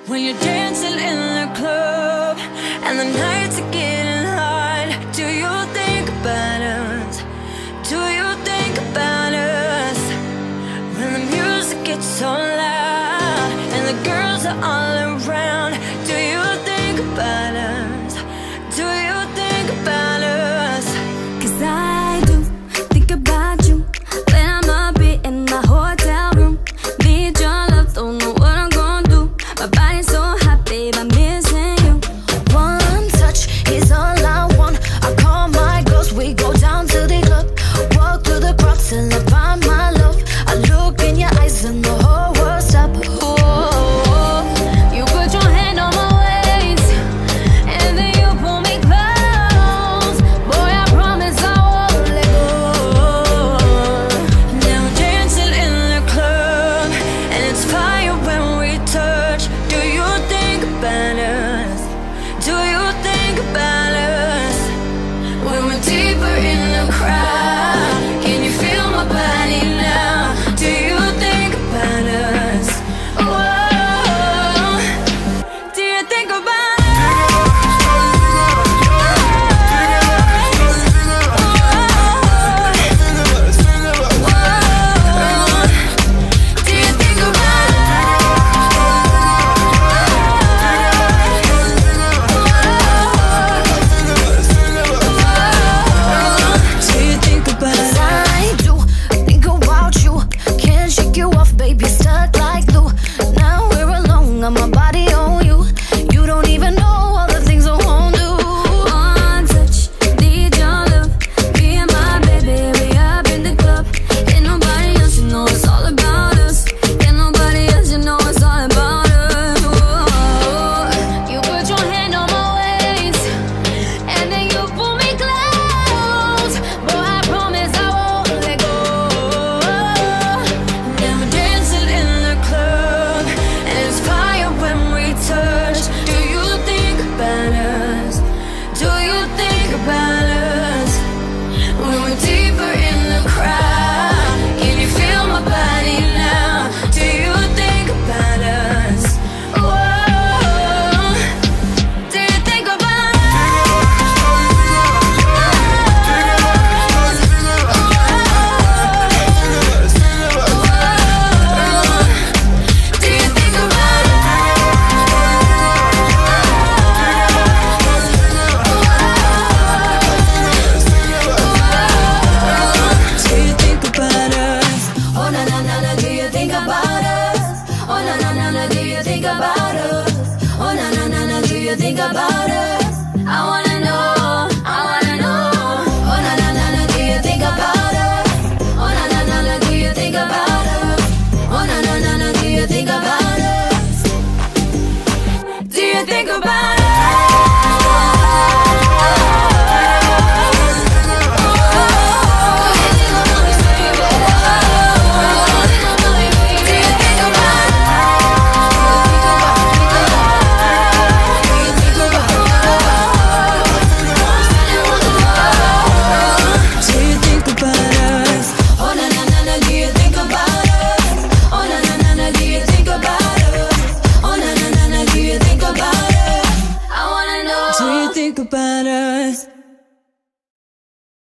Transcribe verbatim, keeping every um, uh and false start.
When you're dancing in the club and the nights are getting hot, do you think about us? Do you think about us? When the music gets so loud and the girls are all around, do you think about us? Do you think about us? 'Cause I do think about you when I'm up in my hotel room. Need your love, don't know what I'm gonna do. My body's so hot, babe, I'm missing you. One touch is all I want. I call my girls, we go down to the club. Walk through the crowd till I find my love. I look in your eyes and the whole world stop. Oh, you put your hand on my waist and then you pull me close. Boy, I promise I won't let go. Now we're dancing in the club and it's fire when we touch. Do you think about us? Do you think about us? When we're deeper in the crowd, can you feel my body now? Do you think about us? Whoa, do you think about us? Do you think about Do you think about us? I do think about you. Can't shake you off, baby, stuck like glue. Now we're alone, got my body on you. You don't even know all the things I won't do. One touch, need your love. Me and my baby, we up in the club. Ain't nobody else, you know it's all about us. Ain't nobody else, you know it's all about us. Whoa. You put your hand on my waist and then you pull me close. Boy, I promise I won't let go. Now we're dancing in the club and it's fire when we touch. Do you think about us? Do you think about us? When we're deeper in the crowd, can you feel my body now? Do you think about us? Whoa, do you think about us? Do you think about us? Do you think about us? Oh na na na na, do you think about us? Oh na na na na, do you think about us? Oh na na na na, do you think about us?